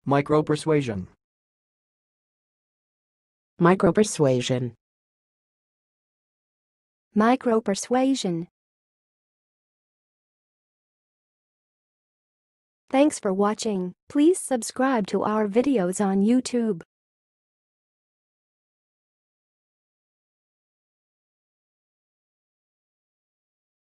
Micro-persuasion. Micro-persuasion. Micro-persuasion. Thanks for watching. Please subscribe to our videos on YouTube.